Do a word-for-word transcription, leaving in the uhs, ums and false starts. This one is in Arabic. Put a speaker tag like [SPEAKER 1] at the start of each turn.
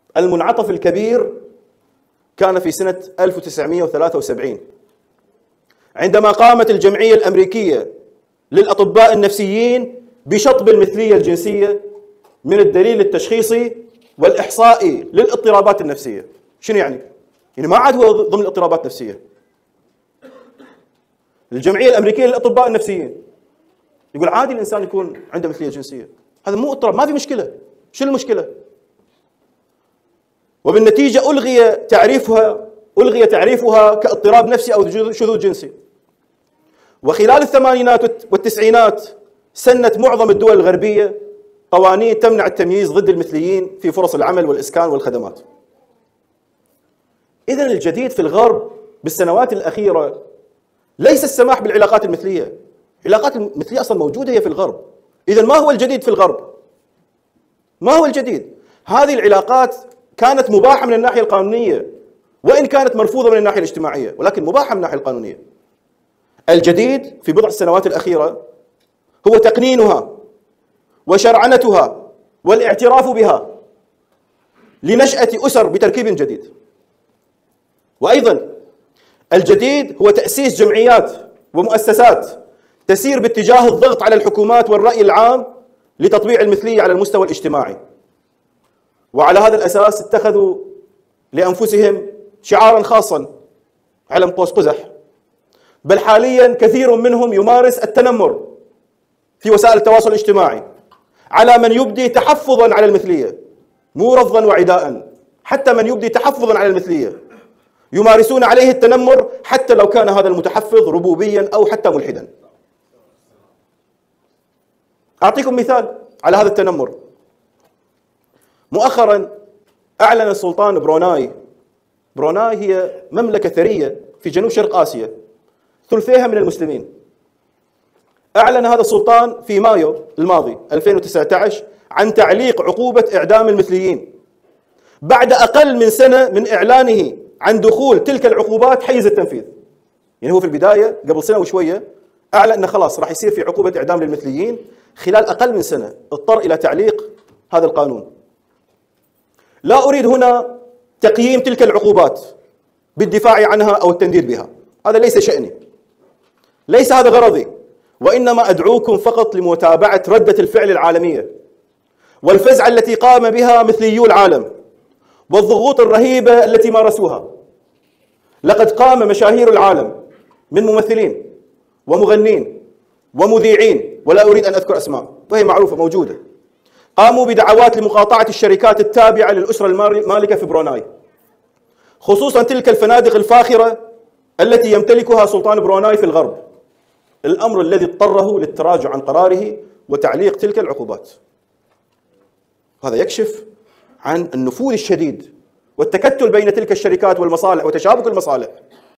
[SPEAKER 1] المنعطف الكبير كان في سنة ألف وتسعمئة وثلاثة وسبعين عندما قامت الجمعية الأمريكية للأطباء النفسيين بشطب المثلية الجنسية من الدليل التشخيصي والإحصائي للاضطرابات النفسية. شنو يعني؟ يعني ما عاد هو ضمن الاضطرابات النفسية. الجمعية الأمريكية للأطباء النفسيين يقول عادي الإنسان يكون عنده مثلية جنسية، هذا مو اضطراب، ما في مشكلة. شو المشكلة؟ وبالنتيجة ألغي تعريفها ألغي تعريفها كاضطراب نفسي أو شذوذ جنسي. وخلال الثمانينات والتسعينات سنت معظم الدول الغربية قوانين تمنع التمييز ضد المثليين في فرص العمل والإسكان والخدمات. إذن الجديد في الغرب بالسنوات الأخيرة ليس السماح بالعلاقات المثلية. العلاقات المثلية أصلا موجودة هي في الغرب. إذن ما هو الجديد في الغرب؟ ما هو الجديد؟ هذه العلاقات كانت مباحة من الناحية القانونية، وإن كانت مرفوضة من الناحية الاجتماعية، ولكن مباحة من الناحية القانونية. الجديد في بضع السنوات الأخيرة هو تقنينها وشرعنتها والاعتراف بها لنشأة أسر بتركيب جديد. وأيضا الجديد هو تأسيس جمعيات ومؤسسات تسير باتجاه الضغط على الحكومات والرأي العام لتطبيع المثلية على المستوى الاجتماعي. وعلى هذا الأساس اتخذوا لأنفسهم شعارا خاصا، علم قوس قزح. بل حاليا كثير منهم يمارس التنمر في وسائل التواصل الاجتماعي على من يبدي تحفظا على المثلية، مو رفضا وعداء، حتى من يبدي تحفظا على المثلية يمارسون عليه التنمر حتى لو كان هذا المتحفظ ربوبيا أو حتى ملحدا. أعطيكم مثال على هذا التنمر. مؤخرا أعلن السلطان بروناي، بروناي هي مملكة ثرية في جنوب شرق آسيا ثلثيها من المسلمين. أعلن هذا السلطان في مايو الماضي ألفين وتسعة عشر عن تعليق عقوبة إعدام المثليين بعد أقل من سنة من إعلانه عن دخول تلك العقوبات حيز التنفيذ. يعني هو في البداية قبل سنة وشوية أعلن أنه خلاص راح يصير في عقوبة إعدام للمثليين، خلال أقل من سنة اضطر إلى تعليق هذا القانون. لا أريد هنا تقييم تلك العقوبات بالدفاع عنها أو التنديد بها، هذا ليس شأني، ليس هذا غرضي، وإنما أدعوكم فقط لمتابعة ردة الفعل العالمية والفزعة التي قام بها مثليو العالم والضغوط الرهيبة التي مارسوها. لقد قام مشاهير العالم من ممثلين ومغنين ومذيعين، ولا أريد أن أذكر أسماء وهي معروفة موجودة، قاموا بدعوات لمقاطعة الشركات التابعة للأسرة المالكة في بروناي، خصوصا تلك الفنادق الفاخرة التي يمتلكها سلطان بروناي في الغرب، الأمر الذي اضطره للتراجع عن قراره وتعليق تلك العقوبات. هذا يكشف عن النفوذ الشديد والتكتل بين تلك الشركات والمصالح وتشابك المصالح